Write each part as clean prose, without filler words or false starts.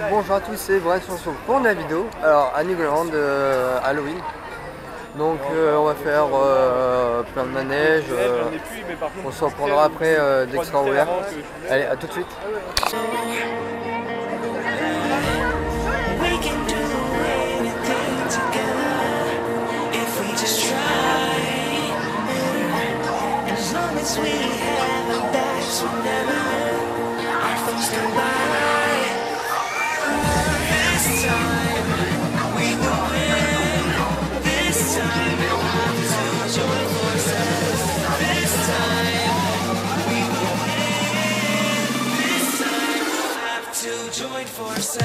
Bonjour à tous, c'est Brett Chanson pour la vidéo. Alors à Newground Halloween. Donc on va faire plein de manèges. On se reprendra après dès que ce sera ouvert. Allez, à tout de suite. Join forces.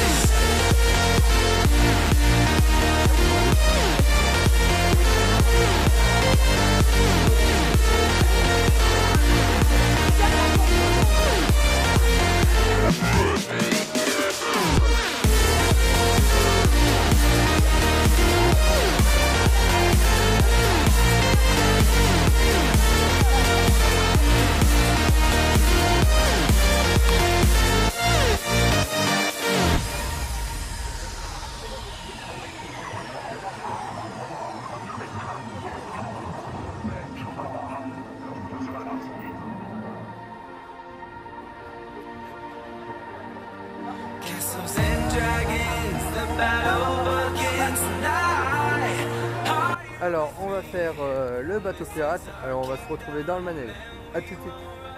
Alors on va faire le bateau pirate. Alors on va se retrouver dans le manège. A tout de suite.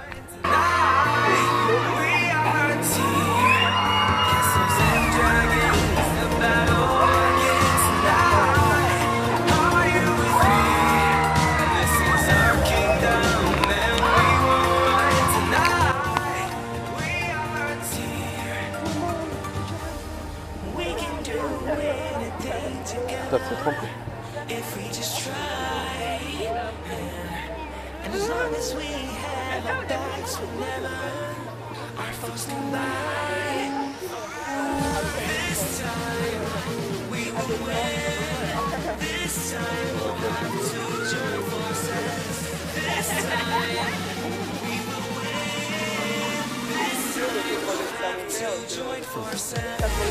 Ça se trompe. If we just try, and as long as we have our backs, whenever our foes collide, this time we will win. This time we'll have to join forces. This time we will win. This time we'll have to join forces.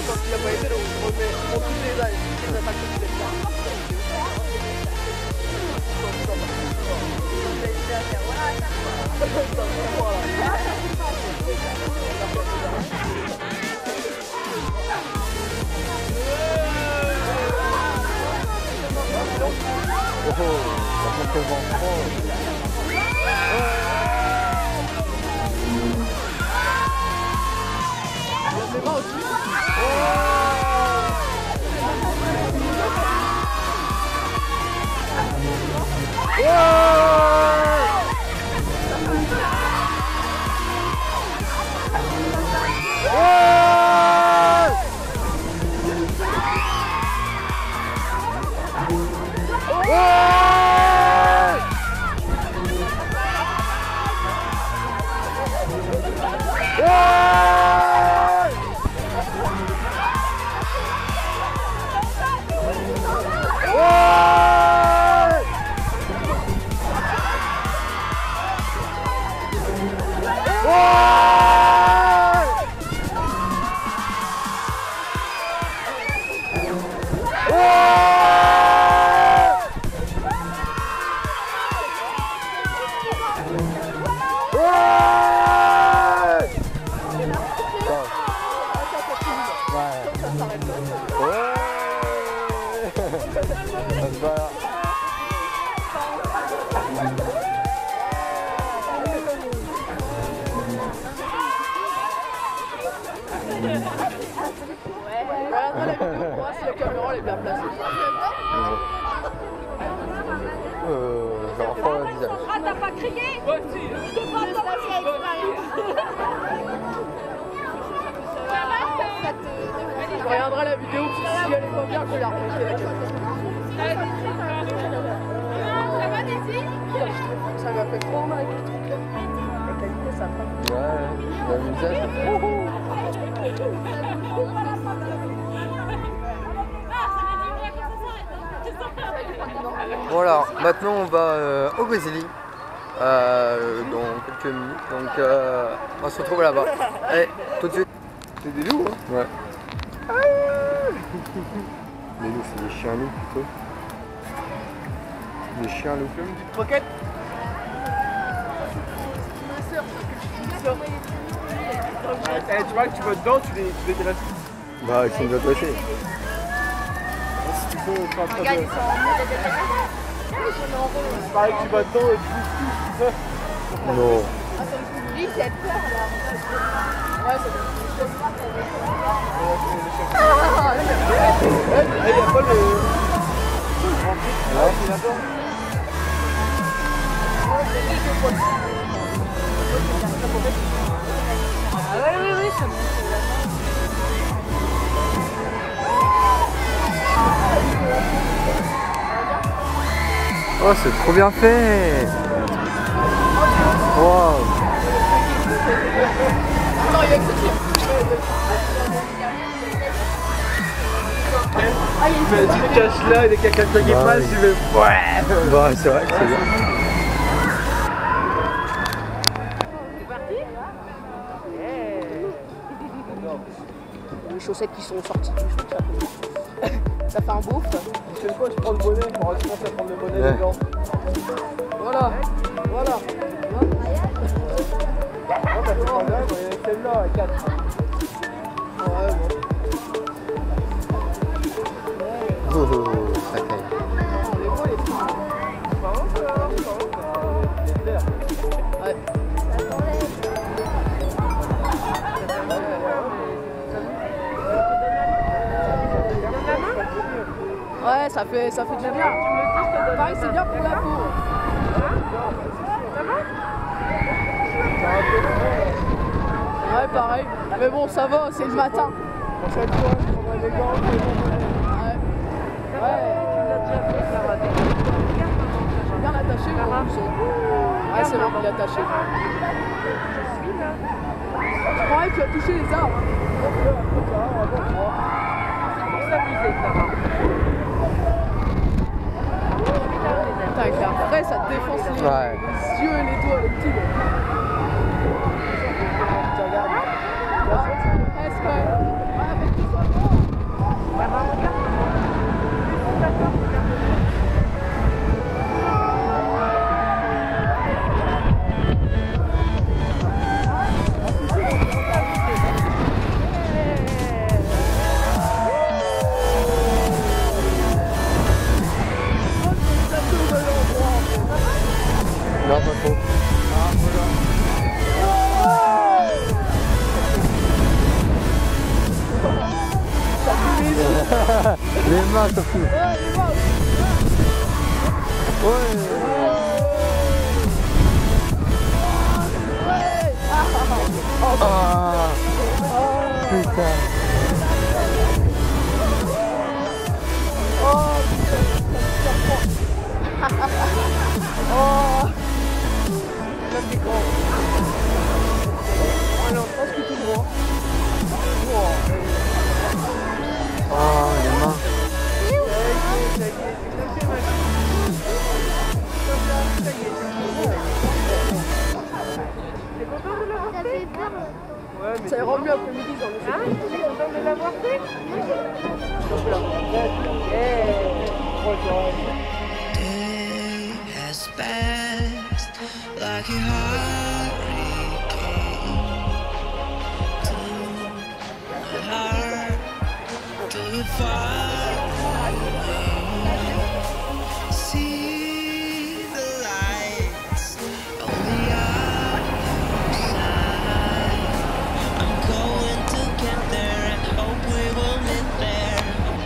Si la caméra elle est bien placée. Genre pas un visage. Ah, t'as pas crié? Ouais, si. Je te parle de la Je regarderai la vidéo si elle est pas bien, je vais la remonter avec elle. Ça va, Daisy? Ça m'a fait trop mal avec ce truc-là. La qualité, ça passe. Ouais, le visage. Voilà, maintenant on va au Brésil dans quelques minutes, donc on se retrouve là-bas. Allez, tout de suite. C'est des loups, hein? Ouais. Mais nous, c'est des chiens loups plutôt. Des chiens loups. Tu veux une petite croquette? Tu vois que tu vas dedans, tu les dresses. Bah, ils sont déjà dressés. Si tu peux, tu es en train Regarde, de... ils sont en mode de C'est pareil que tu vas dedans et tu pousses. Non. Lui, il a peur là. Ouais, ça Il n'y a pas le... Ouais. C'est là-bas. Ah ouais, oui, oui, ça me Oh, c'est trop bien fait. Wow. Non, il y a que ce type. Mais tu te caches là, il y a quelqu'un qui Bah passe, oui. tu fais... Ouais. Bah, c'est vrai que c'est bien. Les chaussettes qui sont sorties du truc, ça fait un bouffe. Tu sais quoi, je prends le bonnet, on va commencer à prendre le bonnet Ouais. dedans. Voilà, voilà. Moi, t'as fait pas mal, il y avait celle-là à 4. Ouais, bon. Oh, ça caille. Les beaux, les petits. Ouais. Ouais, ça fait du bien. Pareil, c'est bien pour la peau. Ouais, pareil. Mais bon, ça va, c'est le matin. Prochaine fois, je prendrai des gants, des bonbons. Ouais. Ouais. Bien attaché, le blouson. Ouais, c'est bon, il est attaché. C'est pareil, tu as touché les arbres. Putain, avec la vraie, ça te défonce les Ouais. yeux et les doigts, le petit. Est-ce que... Ouais, avec tout ça. Non, pas trop. Les mains surtout. Ah, putain. Oh, les mains. Ça fait peur. Ouais, mais Ça ira mieux après-midi, j'en ai fait. Day has passed like a hurricane to my heart, to the far away. See the lights on the other side. I'm going to get there and hope we will meet there.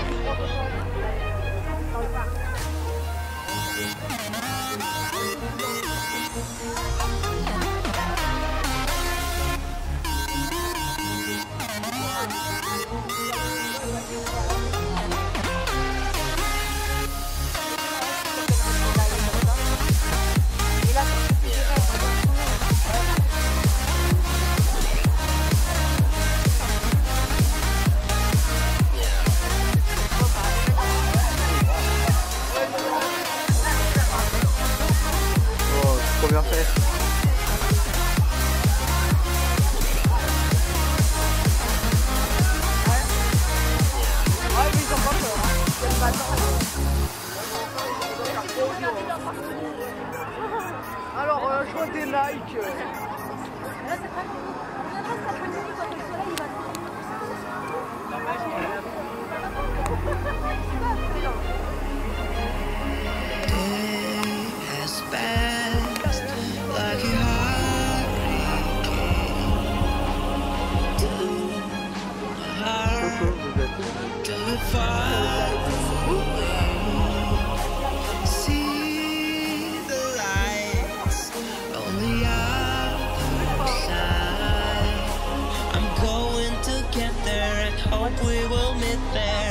Oh, c'est trop bien fait. Ouais, mais ils ont Alors, je vois des likes. Has passed like a hurricane to my heart, to the far away. See the lights on the other side. I'm going to get there and hope we will meet there.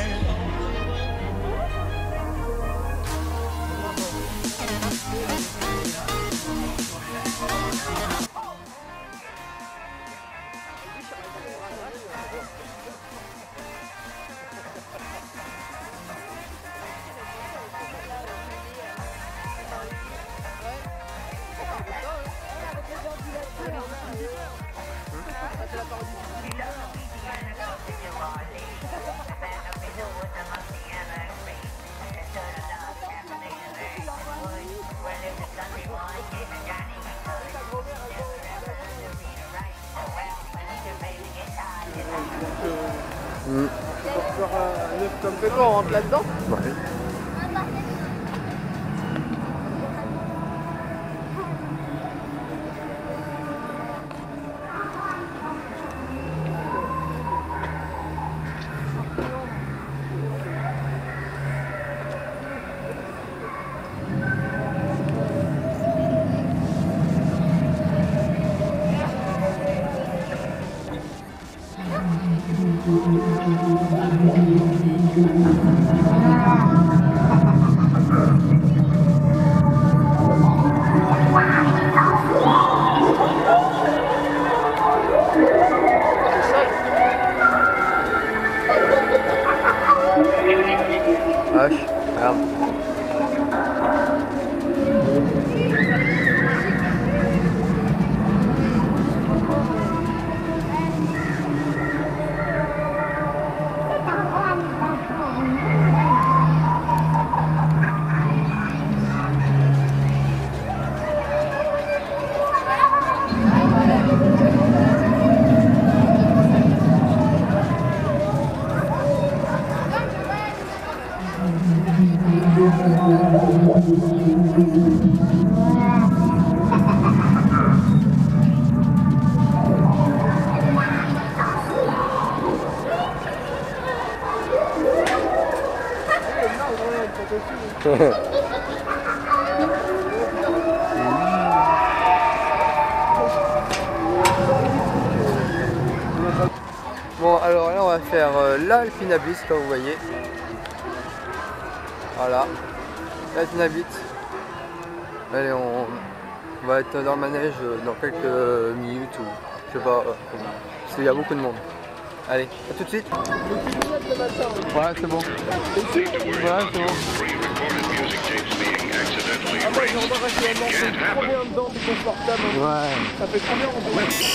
Pour faire un œuf comme ça, on rentre là-dedans. Ouais. Vache, regarde. Bon, alors là on va faire l'Alpina Blitz comme vous voyez. Voilà, l'Alpina Blitz. Allez, on va être dans le manège dans quelques minutes ou je sais pas, parce qu'il y a beaucoup de monde. Allez, à tout de suite. Ouais, c'est bon. Ouais, c'est bon. Ah, moi j'ai remarqué actuellement, c'est trop bien dedans, c'est confortable. Ouais. Ça fait trop bien en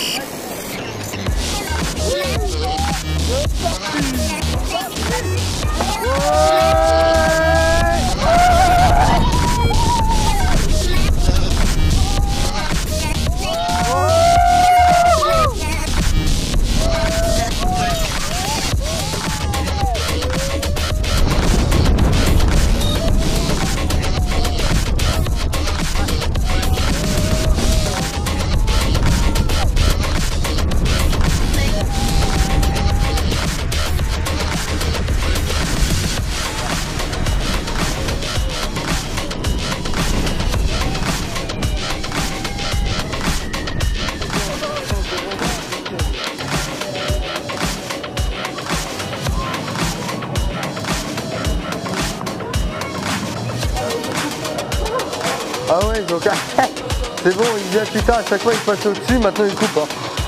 Ah ouais, donc c'est bon, il vient putain, à chaque fois il passe au-dessus, maintenant il coupe. Hein.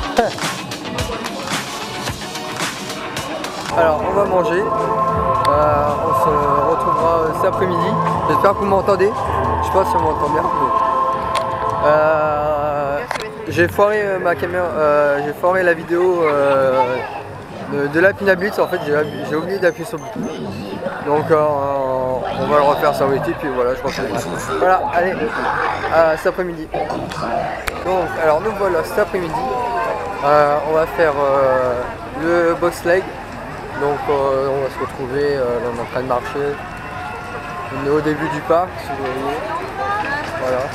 Alors on va manger, on se retrouvera cet après-midi. J'espère que vous m'entendez, je sais pas si on m'entend bien. J'ai foiré ma caméra, j'ai foiré la vidéo de l'Alpina Blitz, en fait j'ai oublié d'appuyer sur le bouton. Donc on va le refaire sur YouTube, puis voilà, je refais. Voilà, allez, cet après-midi. Donc, alors nous voilà cet après-midi. On va faire le bobsleigh. Donc on va se retrouver, là on est en train de marcher. On est au début du parc, si vous voyez. Voilà.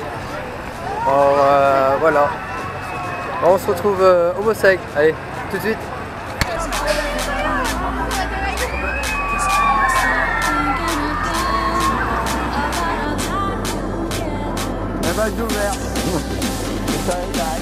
Alors voilà. On se retrouve au bobsleigh. Allez, tout de suite. Elle va être ouverte. Ça y est.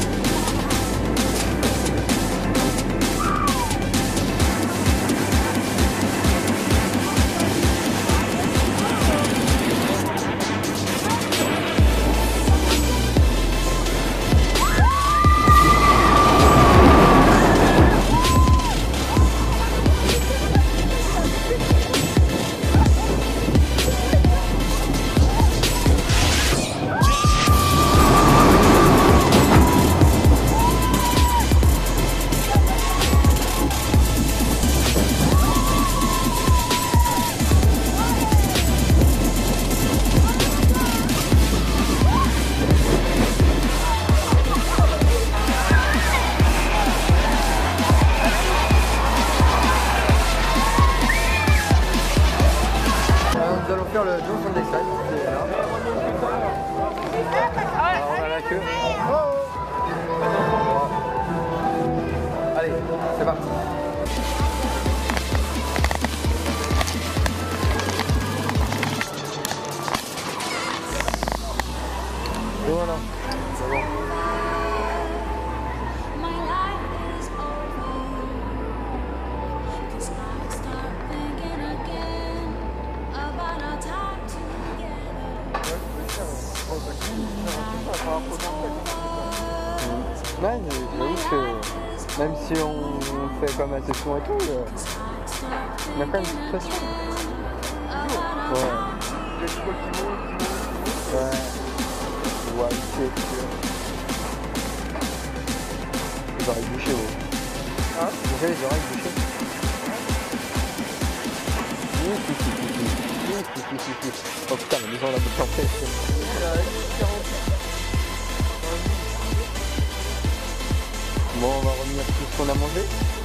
Nous allons faire le donjon des salles, qui est là. Alors, on a la queue. Allez, c'est parti. Et voilà, c'est bon. Ouais, j'avoue que même si on fait comme la session et tout, on a quand même une pression. Ouais. Ouais. Ouais, les oreilles bouchées, ouais. Hein? Vous avez les oreilles bouchées? Oh putain, la maison on a beaucoup planté. Bon, on va revenir tout ce qu'on a mangé.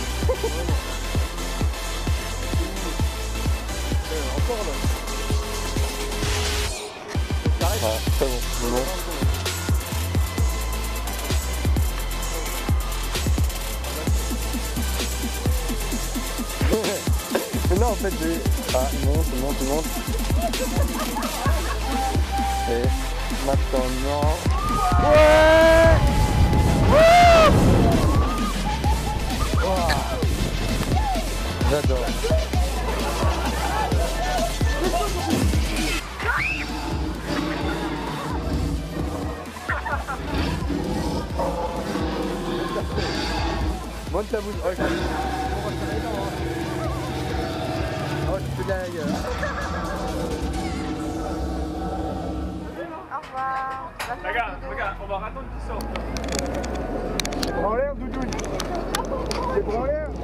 Encore là. Ah, c'est bon, c'est bon. Mais non, en fait, j'ai... Ah, il monte. Et maintenant... Ouais! J'adore. Monte la bouche. Oh, tu peux bien la gueule. Au revoir. Regarde, on va attendre qu'il sorte. C'est en l'air, Doudou. C'est en l'air.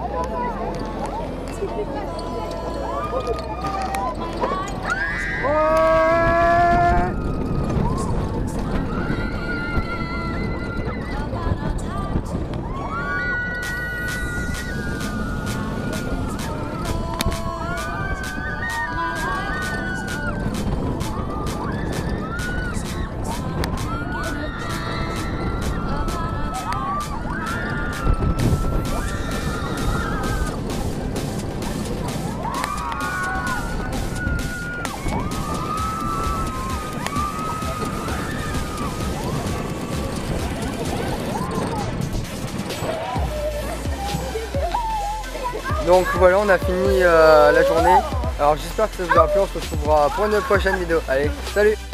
Donc voilà, on a fini la journée. Alors j'espère que ça vous a plu, on se retrouvera pour une prochaine vidéo. Allez, salut!